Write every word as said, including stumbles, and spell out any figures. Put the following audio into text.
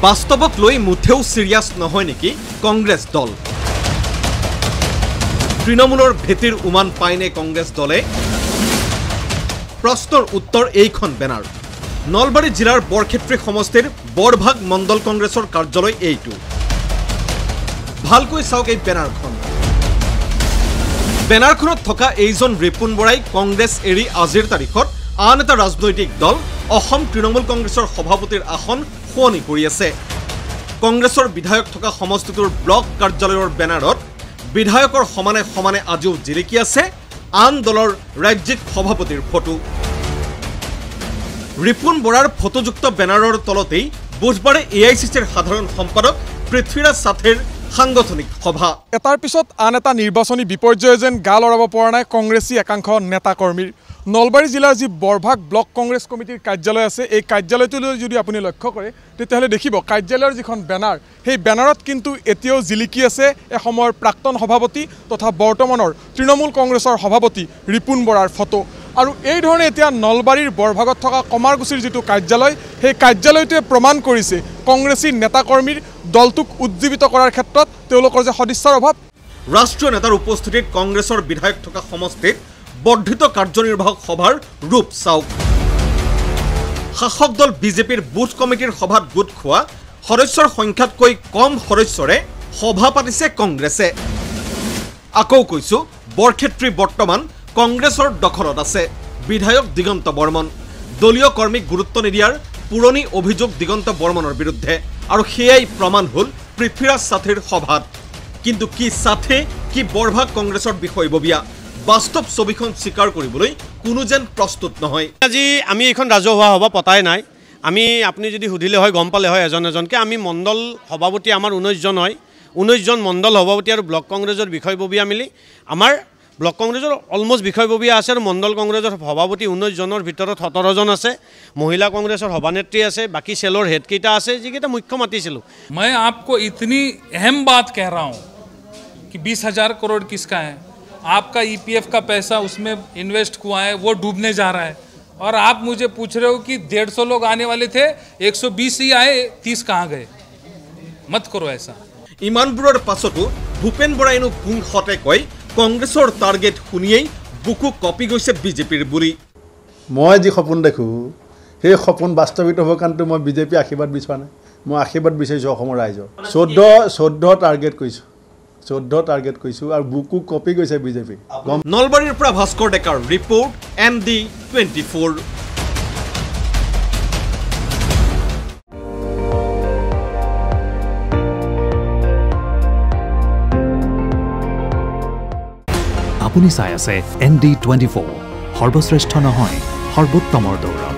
বাস্তৱক লৈ মুঠেও সিৰিয়াছ নহয় নেকি কংগ্ৰেছ দল তৃণমূলৰ ভেটিৰ উমান পাইনে কংগ্ৰেছ দলে প্ৰশ্নৰ উত্তৰ এইখন বেনাৰ নলবাৰী জিলাৰ বৰক্ষেত্ৰী সমষ্টিৰ বৰভাগ মণ্ডল কংগ্ৰেছৰ কাৰ্যালয় এইটো ভালকৈ চাওক এই বেনাৰখন বেনাৰখনত থকা এইজন ৰিপুন বৰাই কংগ্ৰেছ এৰি আজিৰ তাৰিখত আন এটা ৰাজনৈতিক দল অসম তৃণমূল কংগ্ৰেছৰ সভাপতিৰ আসন শুৱনি কৰি আছে কংগ্ৰেছৰ বিধায়ক থকা সমষ্টিটোৰ ব্লক কাৰ্যালয়ৰ বেনাৰত বিধায়কৰ সমানে সমানে আজিও জিলিকি আছে আন দলৰ ৰাজ্যিক সভাপতিৰ ফটো ৰিপুন বৰাৰ ফটোযুক্ত বেনাৰৰ তলতেই বুধবাৰে এ আই চি চিৰ সাধাৰণ সম্পাদক পৃথ্বীৰাজ সাথেৰ সাংগঠনিক সভা এটাৰ পিছত আন এটা নিৰ্বাচনী বিপৰ্যয় যেন গা লৰাব পৰা নাই কংগ্ৰেছী একাংশ নেতা কৰ্মীৰ নলবাৰী জিলাৰ যি বৰভাগ ব্লক কংগ্ৰেছ কমিটিৰ কাৰ্যালয় আছে এই কাৰ্যালয়টোলৈ যদি আপুনি লক্ষ্য কৰে তেতিয়াহ'লে দেখিব কাৰ্যালয়ৰ যিখন বেনাৰ সেই বেনাৰত কিন্তু এতিয়াও জিলিকি আছে এসময়ৰ প্ৰাক্তন সভাপতি তথা বৰ্তমানৰ তৃণমূল কংগ্ৰেছৰ সভাপতি ৰিপুন বৰাৰ ফটো আৰু এই ধৰণে এতিয়া নলবাৰীৰ বৰভাগত থকা কমাৰগুছিৰ যিটো কাৰ্যালয় সেই কাৰ্যালয়টোৱে প্ৰমাণ কৰিছে কংগ্ৰেছী নেতা কৰ্মীৰ দলটোক উজ্জীৱিত কৰাৰ ক্ষেত্ৰত তেওঁলোকৰ যে সদিচ্ছাৰ অভাৱ ৰাষ্ট্ৰীয় নেতাৰ উপস্থিতিত কংগ্ৰেছৰ বিধায়ক থকা সমষ্টিত বৰ্ধিত কাৰ্যনিৰ্বাহক সভাৰ ৰূপ চাওক শাসক দল বিজেপিৰ বুথ কমিটিৰ সভাত গোট খোৱা সদস্যৰ সংখ্যাতকৈ কম সদস্যৰে সভা পাতিছে কংগ্ৰেছে আকৌ কৈছো বৰক্ষেত্ৰী বৰ্তমান কংগ্ৰেছৰ দখলত আছে বিধায়ক দিগন্ত বৰ্মন দলীয় কৰ্মীক গুৰুত্ব নিদিয়াৰ পুৰণি অভিযোগ দিগন্ত বৰ্মনৰ বিৰুদ্ধে আৰু সেয়াই প্ৰমাণ হ'ল পৃথ্বীৰাজ সাথেৰ সভাত কিন্তু কি সাথে কি বৰভাগ কংগ্ৰেছৰ বিষয়ববীয়া বাস্তৱ ছবিখন স্বীকাৰ কৰিবলৈ কোনো যেন প্ৰস্তুত নহয় আজি আমি এখন ৰাজহুৱা সভা পতাই নাই আমি আপুনি যদি সুধিলে হয় গম পালে হয় এজন এজনকে আমি মণ্ডল সভাপতি আমাৰ ঊনৈছ জন হয় ঊনৈছ জন মণ্ডল সভাপতি আৰু ব্লক কংগ্ৰেছৰ বিষয়ববীয়া মিলি আমাৰ ব্লক কংগ্ৰেছৰ অলমোষ্ট বিষয়ববীয়া আছে আৰু মণ্ডল কংগ্ৰেছৰ সভাপতি ঊনৈছ জনৰ ভিতৰত সোতৰ জন আছে মহিলা কংগ্ৰেছৰ সভানেত্ৰী আছে বাকি চেলৰ হেডকেইটা আছে যিকেইটা মুখ্য মাতিছিলোঁ মই आपको इतनी अहम बात कह रहा हूँ कि बीस हजार करोड़ किसका है आपका ई पी एफ का पैसा उसमें इन्वेस्ट हुआ है वो डूबने जा रहा है और आप मुझे पूछ रहे हो कि डेढ़ सौ लोग आने वाले थे एक सौ बीस ही आए तीस कहाँ गए मत करो ऐसा ইমানবোৰৰ পাছতো ভূপেন বৰাইনো কোন হতে কয় কংগ্ৰেছৰ টাৰ্গেট শুনিয়েই বুকু কপি গৈছে বিজেপিৰ বুলি মই যি সপোন দেখো সেই সপোন বাস্তৱিত হ'ব কাৰণটো মই বিজেপি আশীৰ্বাদ বিচৰা নাই মই আশীৰ্বাদ বিচাৰিছোঁ অসমৰ ৰাইজৰ চৈধ্য চৈধ্য টাৰ্গেট কৰিছোঁ চৈধ্য টাৰ্গেট কৰিছোঁ আৰু বুকু কপি গৈছে বিজেপি নলবাৰীৰ পৰা ভাস্কৰ ডেকাৰ report N D twenty four আপুনি চাই আছে এন ডি টুৱেণ্টি ফ'ৰ সৰ্বশ্ৰেষ্ঠ নহয় সৰ্বোত্তমৰ দৌৰ